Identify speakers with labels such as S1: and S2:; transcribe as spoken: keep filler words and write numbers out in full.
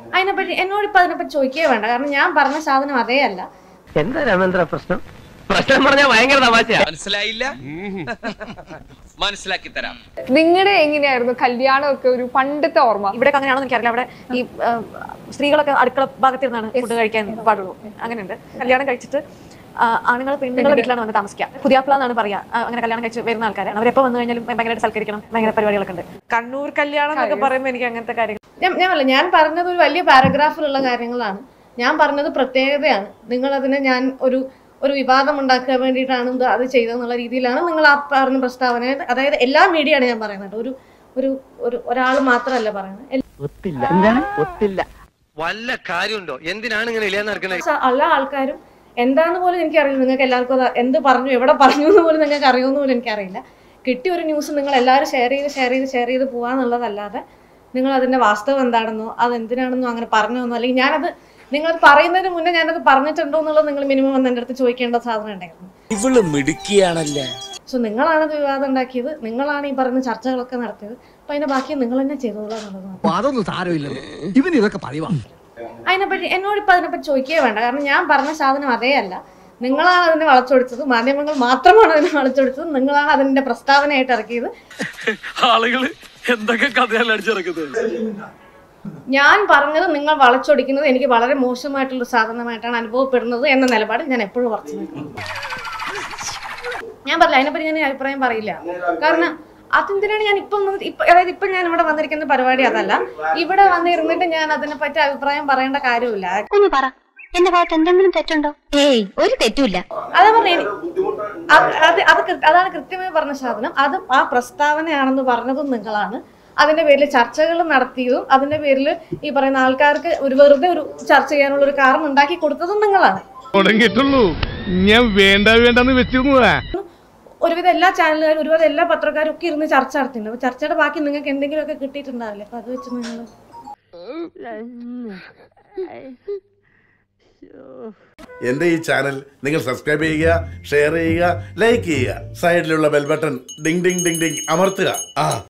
S1: അതിനെപ്പറ്റി എന്നോട് ഇപ്പൊ അതിനെപ്പറ്റി ചോദിക്കേ വേണ്ട. കാരണം ഞാൻ പറഞ്ഞ സാധനം അതേ അല്ല.
S2: എന്താ രാമേന്ദ്ര പ്രശ്നം? പ്രശ്നം പറഞ്ഞാൽ ഭയങ്കര തമാശയാ.
S3: മനസ്സിലായില്ല? മനസ്സിലാക്കി തരാം.
S4: നിങ്ങളുടെ എങ്ങനെയായിരുന്നു കല്യാണമൊക്കെ ഒരു പണ്ടത്തെ ഓർമ്മ?
S1: ഇവിടെ അങ്ങനെയാണെന്ന് എനിക്കറിയില്ല. അവിടെ ഈ സ്ത്രീകളൊക്കെ അടുക്കള ഭാഗത്തിരുന്നാണ് ഫുഡ് കഴിക്കാൻ പാടുള്ളൂ. അങ്ങനെയുണ്ട്. കല്യാണം കഴിച്ചിട്ട് ആണുങ്ങൾ പെണ്ണുങ്ങളുടെ വീട്ടിലാണ് വന്ന് താമസിക്കുക. പുതിയാപ്പിള എന്നാണ് പറയാ. അങ്ങനെ കല്യാണം കഴിച്ച് വരുന്ന ആൾക്കാരാണ്. അവരെപ്പോൾ വന്നു കഴിഞ്ഞാലും ഭയങ്കരമായിട്ട് സൽക്കരിക്കണം, ഭയങ്കര പരിപാടികളൊക്കെ ഉണ്ട്. കണ്ണൂർ കല്യാണം എന്നൊക്കെ പറയുമ്പോൾ എനിക്ക് അങ്ങനത്തെ കാര്യങ്ങൾ ഞാൻ ഞാനല്ല ഞാൻ പറഞ്ഞത് ഒരു വലിയ പാരഗ്രാഫിലുള്ള കാര്യങ്ങളാണ്. ഞാൻ പറഞ്ഞത് പ്രത്യേകതയാണ്. നിങ്ങളതിനെ ഞാൻ ഒരു ഒരു വിവാദം ഉണ്ടാക്കാൻ വേണ്ടിയിട്ടാണ് അത് ചെയ്തതെന്നുള്ള രീതിയിലാണ് നിങ്ങൾ ആ പറഞ്ഞ പ്രസ്താവന. അതായത് എല്ലാ മീഡിയയാണ് ഞാൻ പറയുന്നത്. ഒരു ഒരു ഒരു ഒരാൾ മാത്രമല്ല പറയുന്നത്.
S2: വല്ല കാര്യമുണ്ടോ? എന്തിനാണ് ഇങ്ങനെ
S1: എല്ലാ ആൾക്കാരും എന്താന്ന് പോലും എനിക്കറിയില്ല. നിങ്ങൾക്ക് എല്ലാവർക്കും എന്ത് പറഞ്ഞു, എവിടെ പറഞ്ഞു എന്ന് പോലും നിങ്ങൾക്ക് അറിയുമെന്ന് പോലും എനിക്കറിയില്ല. കിട്ടിയ ഒരു ന്യൂസ് നിങ്ങൾ എല്ലാവരും ഷെയർ ചെയ്ത് ഷെയർ ചെയ്ത് ഷെയർ ചെയ്ത് പോകാന്നുള്ളതല്ലാതെ നിങ്ങൾ അതിന്റെ വാസ്തവം എന്താണെന്നോ അത് എന്തിനാണെന്നോ അങ്ങനെ പറഞ്ഞോന്നോ, അല്ലെങ്കിൽ ഞാനത് നിങ്ങൾ പറയുന്നതിന് മുന്നേ ഞാനത് പറഞ്ഞിട്ടുണ്ടോ എന്നുള്ളത് നിങ്ങൾ മിനിമം വന്ന് എൻ്റെ അടുത്ത് ചോദിക്കേണ്ട സാധനം ഉണ്ടായിരുന്നു.
S3: ഇവള് മിടുക്കിയാണല്ലേ.
S1: സോ നിങ്ങളാണത് വിവാദം ഉണ്ടാക്കിയത്, നിങ്ങളാണ് ഈ പറയുന്ന ചർച്ചകളൊക്കെ നടത്തിയത്. അപ്പൊ അതിന്റെ ബാക്കി നിങ്ങൾ തന്നെ ചെയ്തോളാന്നുള്ളത്. അതിനെപ്പറ്റി എന്നോട് ഇപ്പൊ അതിനെപ്പറ്റി ചോദിക്കേ വേണ്ട. കാരണം ഞാൻ പറഞ്ഞ സാധനം അതേ അല്ല. നിങ്ങളാണ് അതിനെ വളച്ചൊടിച്ചത്. മാധ്യമങ്ങൾ മാത്രമാണ് അതിനെ വളച്ചൊടിച്ചത്. നിങ്ങളാണ് അതിന്റെ പ്രസ്താവനയായിട്ട് ഇറക്കിയത്.
S3: ആളുകൾ എന്തൊക്കെ കഥയാണ് അടിച്ചിറക്കുന്നത്.
S1: ഞാൻ പറഞ്ഞത് നിങ്ങൾ വളച്ചൊടിക്കുന്നത് എനിക്ക് വളരെ മോശമായിട്ടുള്ള സാധനമായിട്ടാണ് അനുഭവപ്പെടുന്നത് എന്ന നിലപാട് ഞാൻ എപ്പോഴും ഉറച്ചു നിൽക്കുന്നു. ഞാൻ പറയില്ല, അതിനെപ്പറ്റി ഞാൻ അഭിപ്രായം പറയില്ല. കാരണം അതെന്തിനാണ് ഞാൻ ഇപ്പം ഇപ്പൊ അതായത് ഇപ്പൊ ഞാൻ ഇവിടെ വന്നിരിക്കുന്ന പരിപാടി അതല്ല. ഇവിടെ വന്നിരുന്നിട്ട് ഞാൻ അതിനെ പറ്റി അഭിപ്രായം പറയേണ്ട കാര്യമില്ല.
S5: എന്റെ ഭാഗത്ത് എന്തെങ്കിലും തെറ്റുണ്ടോ? ഏയ് ഒരു തെറ്റുമില്ല.
S1: അതാ പറഞ്ഞ അത് അത് അതാണ് കൃത്യമായി പറഞ്ഞ സാധനം. അത് ആ പ്രസ്താവനയാണെന്ന് പറഞ്ഞതും നിങ്ങളാണ്. അതിന്റെ പേരിൽ ചർച്ചകൾ നടത്തിയതും അതിന്റെ പേരിൽ ഈ പറയുന്ന ആൾക്കാർക്ക് ഒരു വെറുതെ ഒരു ചർച്ച ചെയ്യാനുള്ള ഒരു കാരണം ഉണ്ടാക്കി കൊടുത്തതും നിങ്ങളാണ്.
S6: ഞാൻ വേണ്ട വേണ്ടെന്ന് വെച്ചിരുന്നതാ.
S1: ഒരുവിധം എല്ലാ ചാനലുകാരും ഒരുവിധം എല്ലാ പത്രക്കാരും ഒക്കെ ഇരുന്ന് ചർച്ച നടത്തിയിട്ടുണ്ട്. അപ്പൊ ചർച്ചയുടെ ബാക്കി നിങ്ങൾക്ക് എന്തെങ്കിലുമൊക്കെ കിട്ടിയിട്ടുണ്ടാവില്ലേ? അപ്പൊ അത് വെച്ച് നിങ്ങൾ
S7: എന്റെ ഈ ചാനൽ നിങ്ങൾ സബ്സ്ക്രൈബ് ചെയ്യുക, ഷെയർ ചെയ്യുക, ലൈക്ക് ചെയ്യുക. സൈഡിലുള്ള ബെൽ ബട്ടൺ ഡിങ് ഡിങ് ഡിങ് ഡിങ് അമർത്തുക. ആ